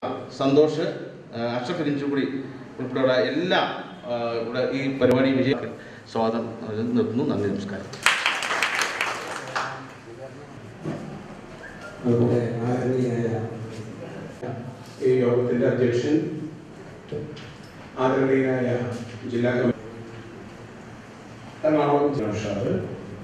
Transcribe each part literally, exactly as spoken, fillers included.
സന്തോഷ് അഷ്റഫ് ഇരിഞ്ചുകുടി ഉൾപ്പെടെയുള്ള എല്ലാ ഇവിടെ ഈ പരിപാടി വിജയ സ്വാഗതം നിർത്തുന്നു. നന്ദി, നമസ്കാരം. ഈ യോഗത്തിന്റെ അധ്യക്ഷൻ ആദരണീയനായ ജില്ലാ എറണാകുളം ജില്ലാ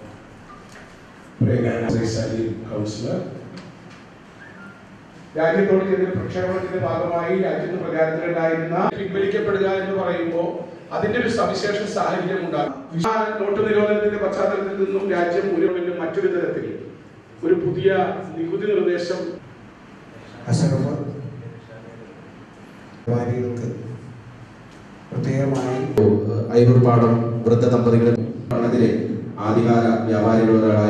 കൗൺസിലർ, രാജ്യത്തോട് ചെയ്ത പ്രക്ഷേപണത്തിന്റെ ഭാഗമായി രാജ്യത്ത് പ്രചാരത്തിലുണ്ടായിരുന്ന പിൻവലിക്കപ്പെടുക എന്ന് പറയുമ്പോൾ അതിന്റെ ഒരു സവിശേഷ സാഹചര്യം ഉണ്ടാകും. നോട്ട് നിരോധനത്തിന്റെ പശ്ചാത്തലത്തിൽ നിന്നും രാജ്യം ഒരു മറ്റൊരു തരത്തിൽ ഒരു പുതിയ നികുതി നിർദ്ദേശം പ്രത്യേകമായി അയ്യൂർപാടം വൃദ്ധ ദമ്പതികളെ അതിലെ ആദ്യകാല വ്യാപാരികളായ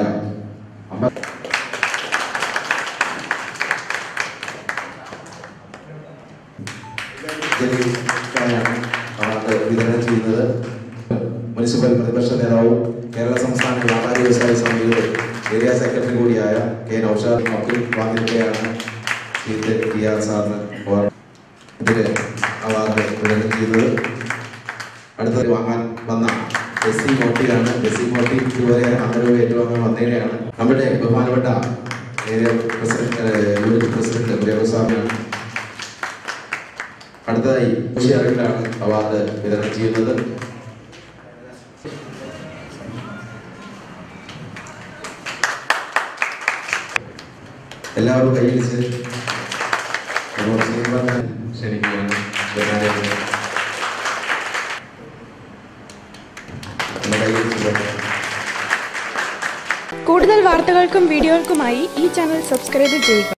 അവാർഡ് വിതരണം ചെയ്യുന്നത് മുനിസിപ്പൽ പ്രതിപക്ഷ നേതാവും കേരള സംസ്ഥാന വ്യാപാരി വ്യവസായ സമിതിയുടെ ഏരിയ സെക്രട്ടറി കൂടിയായ കെ നൗഷാദ് അബ്ദുൽ വാങ്ങിക്കുകയാണ് ശ്രീ ടി ആർ സാറിന് ഇതിന് അവാർഡ് വിതരണം ചെയ്യുന്നത്. അടുത്തത് വാങ്ങാൻ വന്ന എസ് സി മോട്ടിയാണ്. എസ് സി മോട്ടി ഇതുവരെ അന്നരവ് ഏറ്റുവാങ്ങാൻ വന്നതിനെയാണ് നമ്മുടെ ബഹുമാനപ്പെട്ട ഏരിയ പ്രസിഡന്റ് യൂണിറ്റ് പ്രസിഡന്റ് ദേവസ്വാമിയാണ്. അടുത്തതായി കൃഷിയറിവിലാണ് അവാർഡ് വിതരണം ചെയ്യുന്നത്. എല്ലാവരും കൈയടിച്ച് ക്ഷണിക്കുകയാണ്. കൂടുതൽ വാർത്തകൾക്കും വീഡിയോകൾക്കുമായി ഈ ചാനൽ സബ്സ്ക്രൈബ് ചെയ്യുക.